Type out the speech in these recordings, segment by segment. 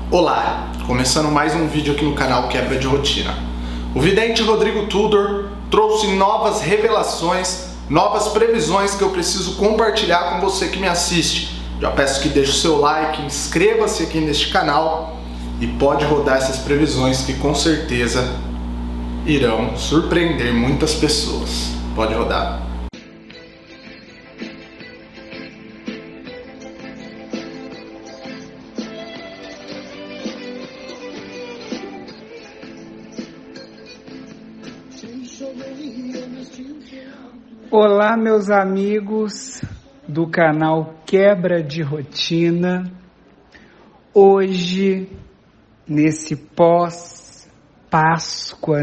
Olá, começando mais um vídeo aqui no canal Quebra de Rotina. O vidente Rodrigo Tudor trouxe novas revelações, novas previsões que eu preciso compartilhar com você que me assiste. Já peço que deixe o seu like, inscreva-se aqui neste canal e pode rodar essas previsões que com certeza irão surpreender muitas pessoas. Pode rodar. Olá, meus amigos do canal Quebra de Rotina. Hoje, nesse pós-Páscoa,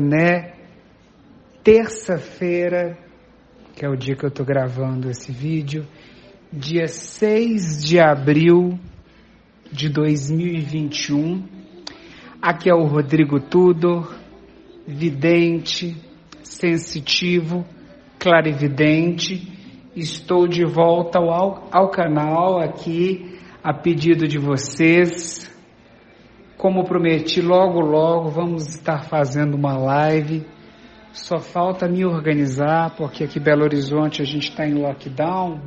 terça-feira, que é o dia que eu estou gravando esse vídeo, dia 6 de abril de 2021. Aqui é o Rodrigo Tudor, vidente, sensitivo, clarividente. Estou de volta ao canal aqui a pedido de vocês. Como prometi, logo vamos estar fazendo uma live. Só falta me organizar, porque aqui em Belo Horizonte a gente está em lockdown,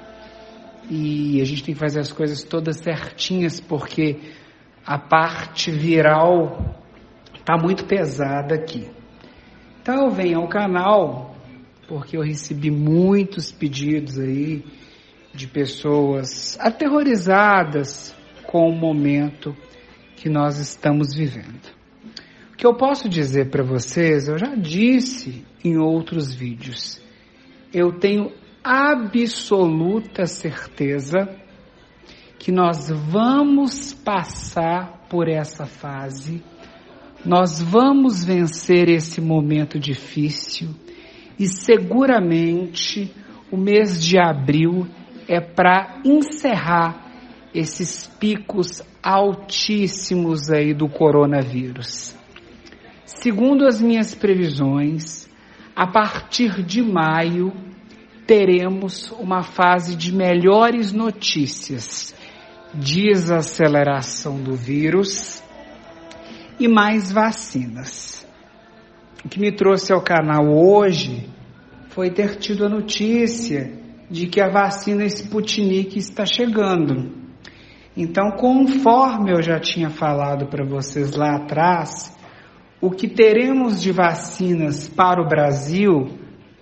E a gente tem que fazer as coisas todas certinhas, porque a parte viral está muito pesada aqui. Então venha ao canal, porque eu recebi muitos pedidos aí de pessoas aterrorizadas com o momento que nós estamos vivendo. O que eu posso dizer para vocês, eu já disse em outros vídeos, eu tenho absoluta certeza que nós vamos passar por essa fase, nós vamos vencer esse momento difícil e seguramente o mês de abril é para encerrar esses picos altíssimos aí do coronavírus. Segundo as minhas previsões, a partir de maio teremos uma fase de melhores notícias, desaceleração do vírus e mais vacinas. O que me trouxe ao canal hoje foi ter tido a notícia de que a vacina Sputnik está chegando. Então, conforme eu já tinha falado para vocês lá atrás, o que teremos de vacinas para o Brasil,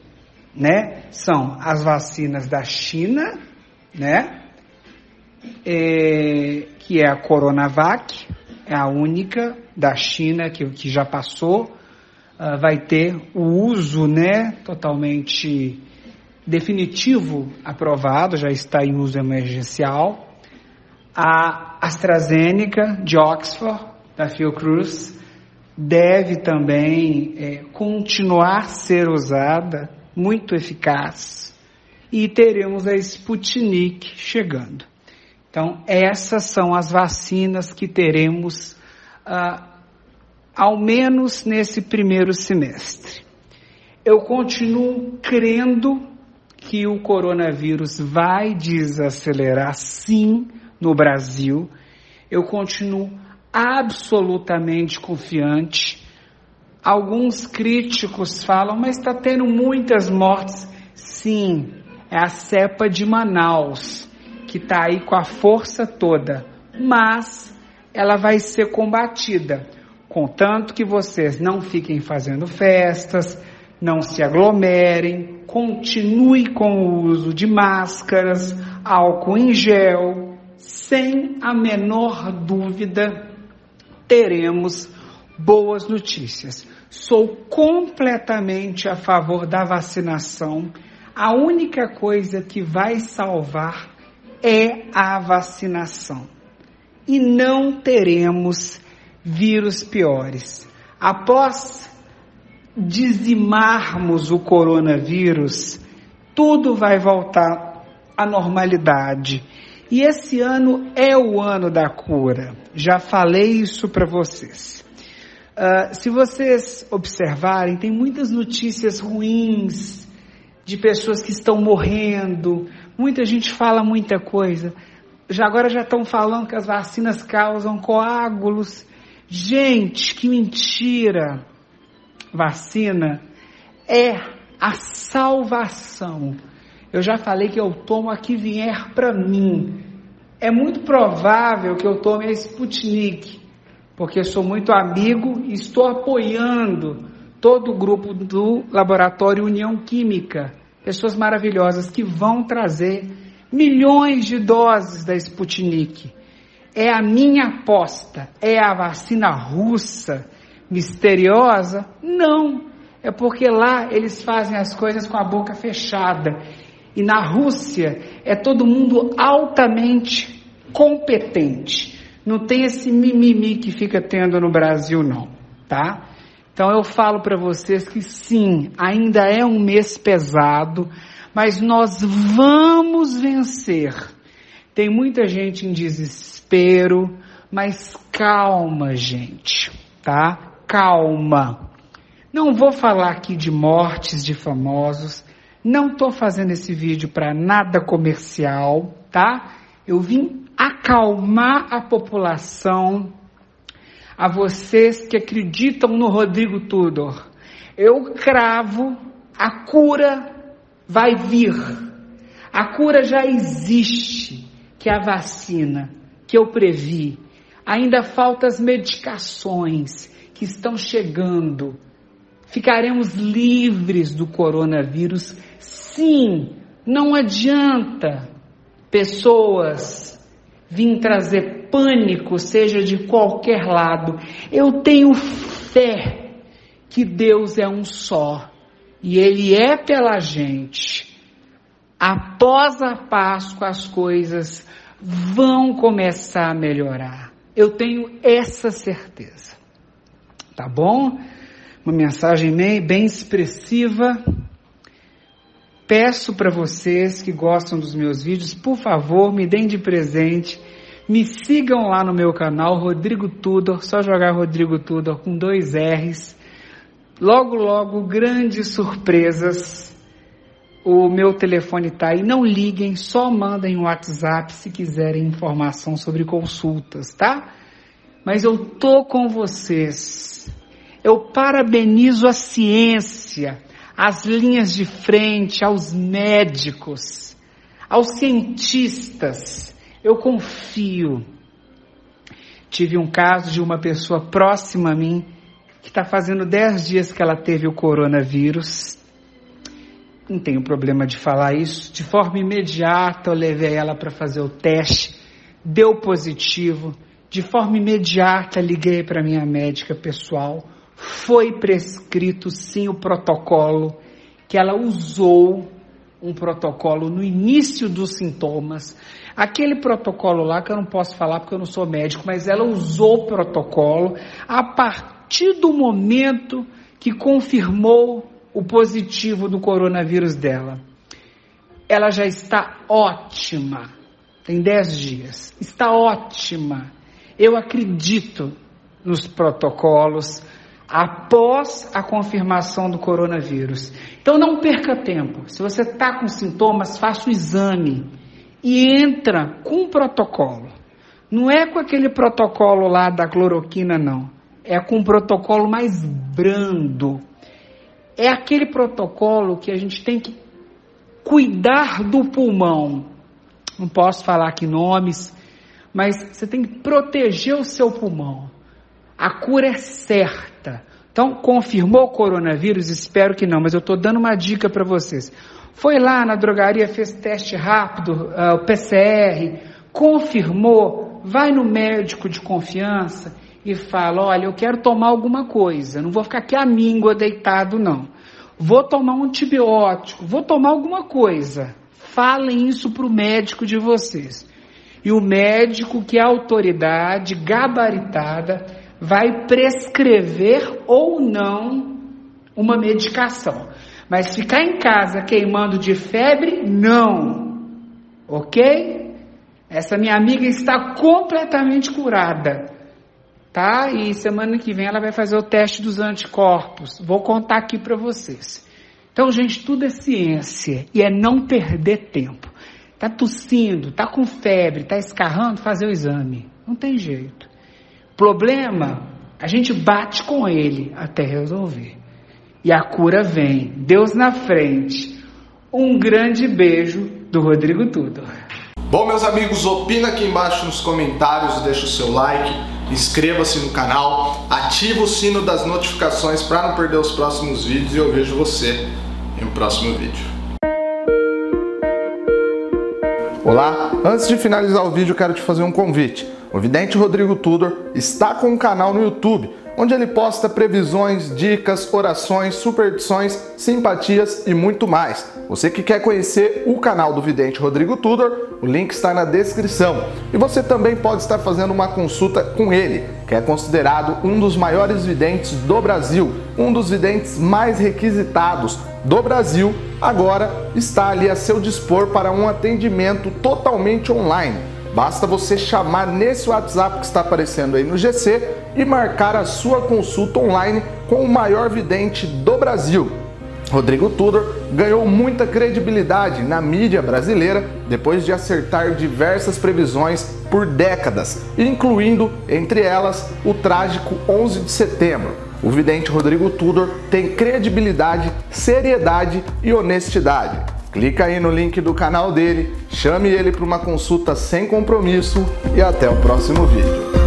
são as vacinas da China, que é a Coronavac, é a única da China que já passou, vai ter o uso, totalmente definitivo aprovado, já está em uso emergencial. A AstraZeneca de Oxford, da Fiocruz, deve também continuar a ser usada, muito eficaz, e teremos a Sputnik chegando. Então, essas são as vacinas que teremos, ao menos nesse primeiro semestre. Eu continuo crendo que o coronavírus vai desacelerar, sim, no Brasil. Eu continuo absolutamente confiante. Alguns críticos falam, mas está tendo muitas mortes. Sim, é a cepa de Manaus, que está aí com a força toda, mas ela vai ser combatida, contanto que vocês não fiquem fazendo festas, não se aglomerem, continue com o uso de máscaras, álcool em gel. Sem a menor dúvida, teremos boas notícias. Sou completamente a favor da vacinação. A única coisa que vai salvar é a vacinação. E não teremos vírus piores. Após dizimarmos o coronavírus, tudo vai voltar à normalidade. E esse ano é o ano da cura. Já falei isso para vocês. Se vocês observarem, tem muitas notícias ruins de pessoas que estão morrendo. Muita gente fala muita coisa. agora já estão falando que as vacinas causam coágulos. Gente, que mentira! Vacina é a salvação. Eu já falei que eu tomo a que vier para mim. É muito provável que eu tome a Sputnik, porque eu sou muito amigo e estou apoiando todo o grupo do Laboratório União Química. Pessoas maravilhosas que vão trazer milhões de doses da Sputnik. É a minha aposta. É a vacina russa misteriosa? Não. É porque lá eles fazem as coisas com a boca fechada. E na Rússia é todo mundo altamente competente. Não tem esse mimimi que fica tendo no Brasil, não, tá? Então eu falo para vocês que sim, ainda é um mês pesado, mas nós vamos vencer. Tem muita gente em desespero, mas calma, gente, tá? Calma. Não vou falar aqui de mortes de famosos, não estou fazendo esse vídeo para nada comercial, tá? Eu vim acalmar a população, a vocês que acreditam no Rodrigo Tudor. Eu cravo, a cura vai vir. A cura já existe, que é a vacina, que eu previ. Ainda faltam as medicações que estão chegando. Ficaremos livres do coronavírus. Sim, não adianta pessoas virem trazer pânico, seja de qualquer lado. Eu tenho fé que Deus é um só e Ele é pela gente. Após a Páscoa as coisas vão começar a melhorar. Eu tenho essa certeza. Tá bom? Uma mensagem bem expressiva. Peço para vocês que gostam dos meus vídeos, por favor, me deem de presente. Me sigam lá no meu canal, Rodrigo Tudor, só jogar Rodrigo Tudor com 2 R's. Logo, logo, grandes surpresas. O meu telefone tá aí, não liguem, só mandem um WhatsApp se quiserem informação sobre consultas, tá? Mas eu tô com vocês. Eu parabenizo a ciência, as linhas de frente, aos médicos, aos cientistas. Eu confio. Tive um caso de uma pessoa próxima a mim, que está fazendo 10 dias que ela teve o coronavírus. Não tenho problema de falar isso. De forma imediata eu levei ela para fazer o teste, deu positivo. De forma imediata liguei para minha médica pessoal. Foi prescrito sim o protocolo, que ela usou um protocolo no início dos sintomas. Aquele protocolo lá que eu não posso falar porque eu não sou médico, mas ela usou o protocolo a partir do momento que confirmou o positivo do coronavírus dela. Ela já está ótima, tem 10 dias, está ótima. Eu acredito nos protocolos após a confirmação do coronavírus. Então não perca tempo. Se você está com sintomas, faça o exame e entra com um protocolo. Não é com aquele protocolo lá da cloroquina, não. É com um protocolo mais brando. É aquele protocolo que a gente tem que cuidar do pulmão. Não posso falar aqui nomes, mas você tem que proteger o seu pulmão. A cura é certa. Então, confirmou o coronavírus? Espero que não, mas eu estou dando uma dica para vocês. Foi lá na drogaria, fez teste rápido, o PCR, confirmou, vai no médico de confiança e fala, olha, eu quero tomar alguma coisa, não vou ficar aqui à míngua deitado, não. Vou tomar um antibiótico, vou tomar alguma coisa. Falem isso para o médico de vocês. E o médico, que é a autoridade gabaritada, vai prescrever ou não uma medicação. Mas ficar em casa queimando de febre, não. Ok? Essa minha amiga está completamente curada. Tá? E semana que vem ela vai fazer o teste dos anticorpos. Vou contar aqui para vocês. Então, gente, tudo é ciência e é não perder tempo. tá tossindo, tá com febre, tá escarrando, fazer o exame. Não tem jeito. Problema, a gente bate com ele até resolver. E a cura vem. Deus na frente. Um grande beijo do Rodrigo Tudor. Bom, meus amigos, opina aqui embaixo nos comentários, deixa o seu like, inscreva-se no canal, ativa o sino das notificações para não perder os próximos vídeos e eu vejo você em um próximo vídeo. Olá, antes de finalizar o vídeo, eu quero te fazer um convite. O vidente Rodrigo Tudor está com um canal no YouTube, onde ele posta previsões, dicas, orações, superstições, simpatias e muito mais. Você que quer conhecer o canal do vidente Rodrigo Tudor, o link está na descrição. E você também pode estar fazendo uma consulta com ele, que é considerado um dos maiores videntes do Brasil, um dos videntes mais requisitados do Brasil. Agora está ali a seu dispor para um atendimento totalmente online. Basta você chamar nesse WhatsApp que está aparecendo aí no GC e marcar a sua consulta online com o maior vidente do Brasil. Rodrigo Tudor ganhou muita credibilidade na mídia brasileira depois de acertar diversas previsões por décadas, incluindo, entre elas, o trágico 11 de setembro. O vidente Rodrigo Tudor tem credibilidade, seriedade e honestidade. Clica aí no link do canal dele, chame ele para uma consulta sem compromisso e até o próximo vídeo.